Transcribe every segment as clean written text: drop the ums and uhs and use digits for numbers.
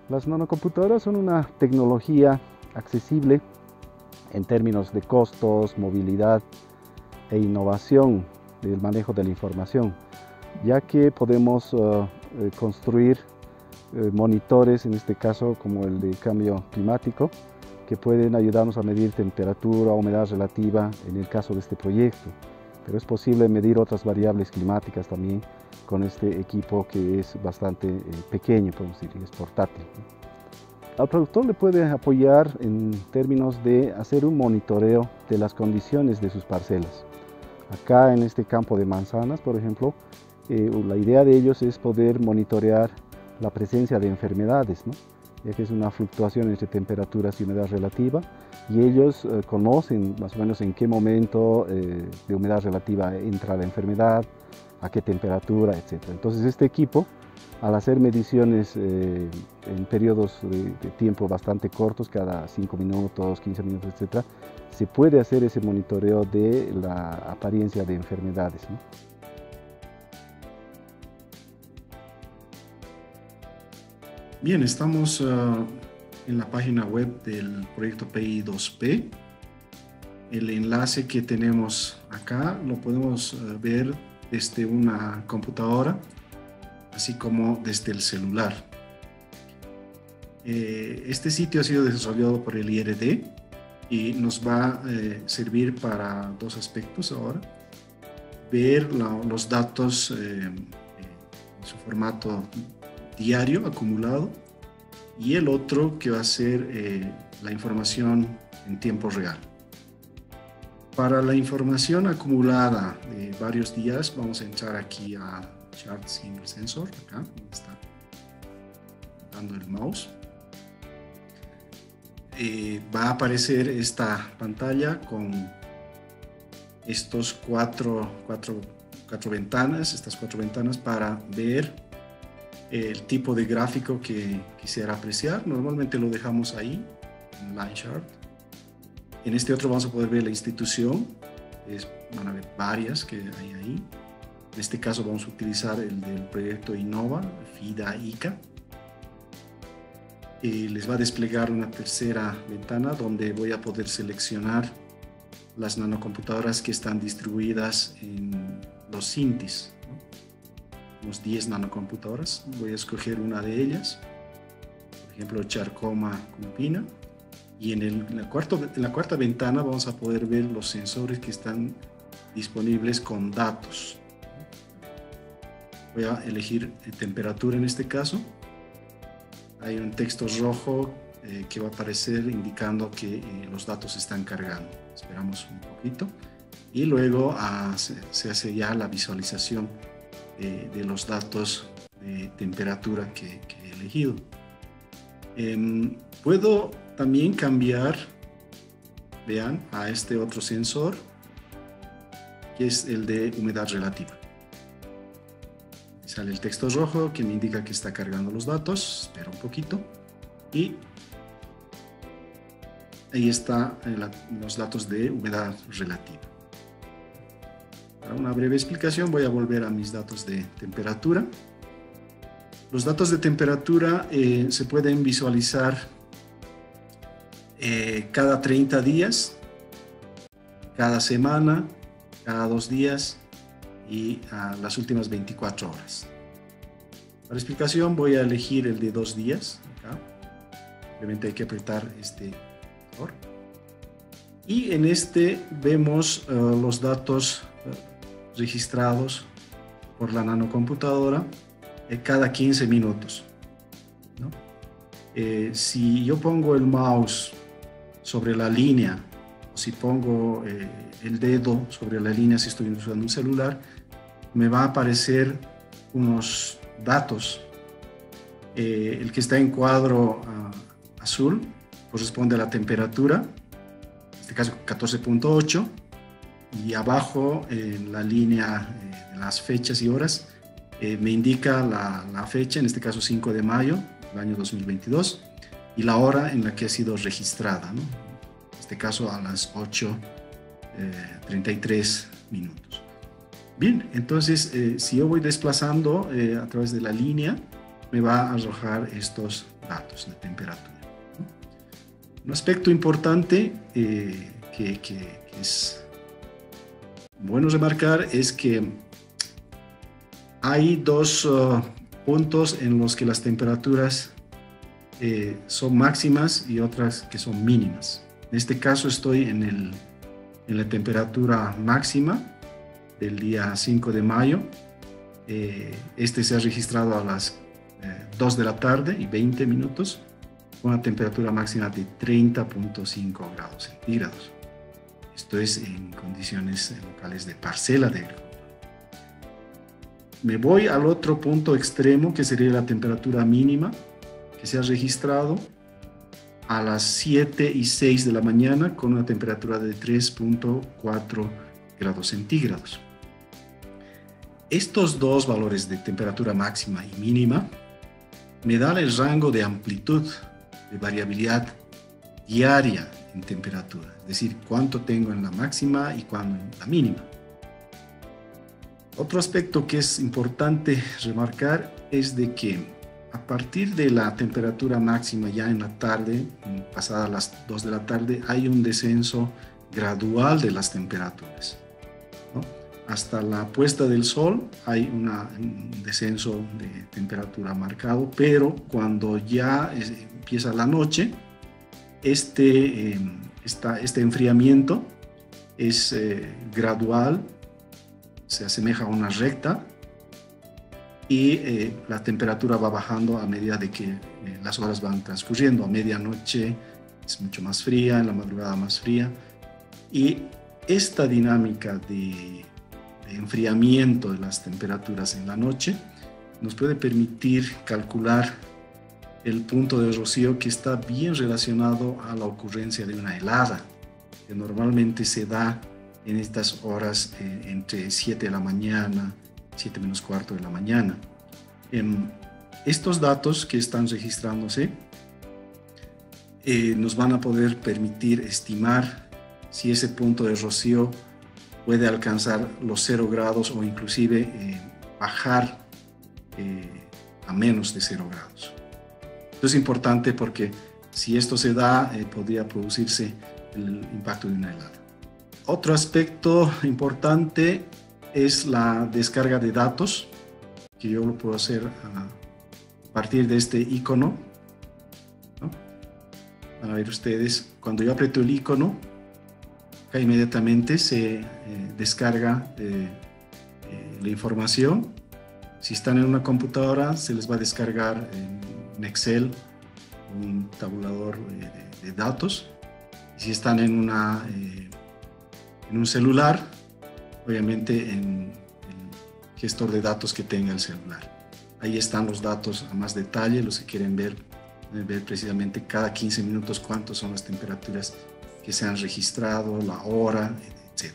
Las nanocomputadoras son una tecnología accesible en términos de costos, movilidad e innovación del manejo de la información, ya que podemos construir monitores, en este caso como el de cambio climático, que pueden ayudarnos a medir temperatura, humedad relativa en el caso de este proyecto. Pero es posible medir otras variables climáticas también con este equipo que es bastante pequeño, podemos decir, es portátil. Al productor le puede apoyar en términos de hacer un monitoreo de las condiciones de sus parcelas. Acá en este campo de manzanas, por ejemplo, la idea de ellos es poder monitorear la presencia de enfermedades, ¿no? Ya que es una fluctuación entre temperaturas y humedad relativa, y ellos conocen más o menos en qué momento de humedad relativa entra la enfermedad, a qué temperatura, etc. Entonces este equipo, al hacer mediciones en periodos de tiempo bastante cortos, cada 5 minutos, 15 minutos, etc., se puede hacer ese monitoreo de la apariencia de enfermedades, ¿no? Bien, estamos en la página web del proyecto PI2P. El enlace que tenemos acá lo podemos ver desde una computadora, así como desde el celular. Este sitio ha sido desarrollado por el IRD y nos va a servir para dos aspectos ahora. Ver los datos en su formato diario acumulado, y el otro que va a ser la información en tiempo real. Para la información acumulada de varios días, vamos a entrar aquí a Chart Single Sensor, acá donde está dando el mouse. Va a aparecer esta pantalla con estos cuatro ventanas, estas cuatro ventanas para ver el tipo de gráfico que quisiera apreciar. Normalmente lo dejamos ahí, en Line Chart. En este otro vamos a poder ver la institución, van a ver varias que hay ahí. En este caso vamos a utilizar el del proyecto Innova, FIDA-ICA. Les va a desplegar una tercera ventana donde voy a poder seleccionar las nanocomputadoras que están distribuidas en los CINTIs, ¿no? Unos 10 nanocomputadoras. Voy a escoger una de ellas, por ejemplo Charcoma Cumpina, y en la cuarta ventana vamos a poder ver los sensores que están disponibles con datos. Voy a elegir temperatura en este caso. Hay un texto rojo que va a aparecer indicando que los datos están cargando. Esperamos un poquito y luego se hace ya la visualización de los datos de temperatura que he elegido. Puedo también cambiar, vean, a este otro sensor que es el de humedad relativa. Sale el texto rojo que me indica que está cargando los datos. Espera un poquito y ahí están los datos de humedad relativa. Para una breve explicación voy a volver a mis datos de temperatura. Los datos de temperatura se pueden visualizar cada 30 días, cada semana, cada 2 días y las últimas 24 horas. Para explicación voy a elegir el de 2 días. Acá. Simplemente hay que apretar este botón. Y en este vemos los datos registrados por la nanocomputadora cada 15 minutos, ¿no? Si yo pongo el mouse sobre la línea, o si pongo el dedo sobre la línea si estoy usando un celular, me va a aparecer unos datos. El que está en cuadro azul corresponde a la temperatura, en este caso 14.8, y abajo en la línea de las fechas y horas me indica la fecha, en este caso 5 de mayo del año 2022, y la hora en la que ha sido registrada, ¿no? En este caso a las 8:33 minutos. Bien, entonces si yo voy desplazando a través de la línea, me va a arrojar estos datos de temperatura. Un aspecto importante que es bueno remarcar es que hay dos puntos en los que las temperaturas son máximas y otras que son mínimas. En este caso estoy en la temperatura máxima del día 5 de mayo. Este se ha registrado a las 2 de la tarde y 20 minutos con una temperatura máxima de 30.5 grados centígrados. Esto es en condiciones locales de parcela de agricultura. Me voy al otro punto extremo, que sería la temperatura mínima, que se ha registrado a las 7 y 6 de la mañana con una temperatura de 3.4 grados centígrados. Estos dos valores de temperatura máxima y mínima me dan el rango de amplitud de variabilidad diaria en temperatura, es decir, cuánto tengo en la máxima y cuánto en la mínima. Otro aspecto que es importante remarcar es de que a partir de la temperatura máxima ya en la tarde, pasadas las 2 de la tarde, hay un descenso gradual de las temperaturas, ¿no? Hasta la puesta del sol hay un descenso de temperatura marcado, pero cuando ya empieza la noche, este enfriamiento es gradual, se asemeja a una recta y la temperatura va bajando a medida de que las horas van transcurriendo. A medianoche es mucho más fría, en la madrugada más fría, y esta dinámica de enfriamiento de las temperaturas en la noche nos puede permitir calcular el punto de rocío, que está bien relacionado a la ocurrencia de una helada, que normalmente se da en estas horas entre 7 de la mañana, 7 menos cuarto de la mañana. Estos datos que están registrándose nos van a poder permitir estimar si ese punto de rocío puede alcanzar los 0 grados o inclusive bajar a menos de 0 grados. Esto es importante porque si esto se da, podría producirse el impacto de una helada. Otro aspecto importante es la descarga de datos, que yo lo puedo hacer a partir de este icono, ¿no? Van a ver ustedes, cuando yo aprieto el icono, acá inmediatamente se descarga la información. Si están en una computadora, se les va a descargar en Excel, un tabulador de datos. Si están en un celular, obviamente en el gestor de datos que tenga el celular. Ahí están los datos a más detalle. Los que quieren ver, pueden ver precisamente cada 15 minutos cuántas son las temperaturas que se han registrado, la hora, etc.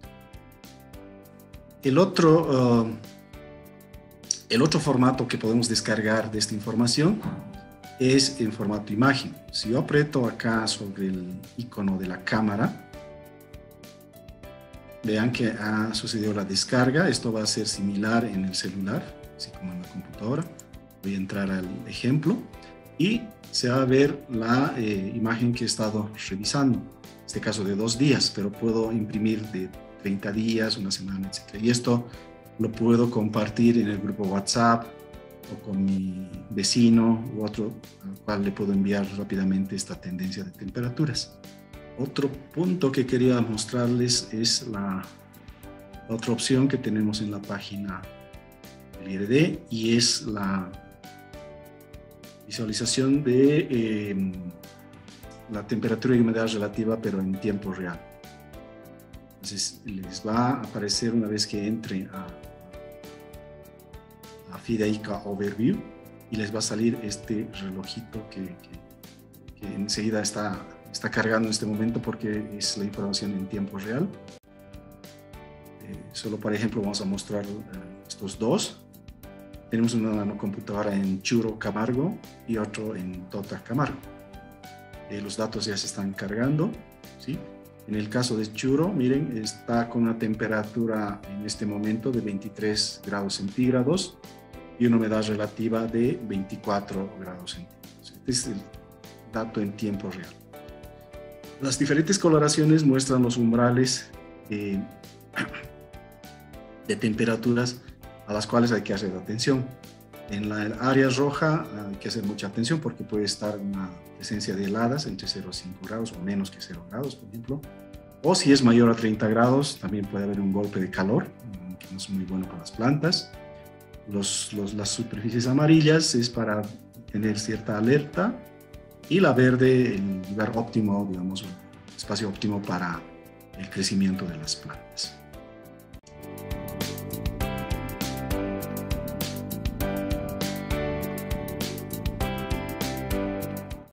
El otro formato que podemos descargar de esta información es en formato imagen. Si yo aprieto acá sobre el icono de la cámara, vean que ha sucedido la descarga. Esto va a ser similar en el celular, así como en la computadora. Voy a entrar al ejemplo y se va a ver la imagen que he estado revisando. En este caso de 2 días, pero puedo imprimir de 30 días, una semana, etc. Y esto lo puedo compartir en el grupo WhatsApp o con mi vecino u otro al cual le puedo enviar rápidamente esta tendencia de temperaturas. Otro punto que quería mostrarles es la otra opción que tenemos en la página del IRD, y es la visualización de la temperatura y humedad relativa, pero en tiempo real. Entonces les va a aparecer una vez que entre a FIDAICA Overview, y les va a salir este relojito que enseguida está cargando en este momento porque es la información en tiempo real. Solo por ejemplo vamos a mostrar estos dos. Tenemos una computadora en Churo, Camargo, y otro en Tota, Camargo. Los datos ya se están cargando, ¿sí? En el caso de Churo, miren, está con una temperatura en este momento de 23 grados centígrados y una humedad relativa de 24 grados centígrados. Este es el dato en tiempo real. Las diferentes coloraciones muestran los umbrales de temperaturas a las cuales hay que hacer atención. En la área roja hay que hacer mucha atención porque puede estar una presencia de heladas entre 0 a 5 grados o menos que 0 grados, por ejemplo. O si es mayor a 30 grados, también puede haber un golpe de calor, que no es muy bueno para las plantas. Las superficies amarillas es para tener cierta alerta, y la verde el lugar óptimo, digamos, el espacio óptimo para el crecimiento de las plantas.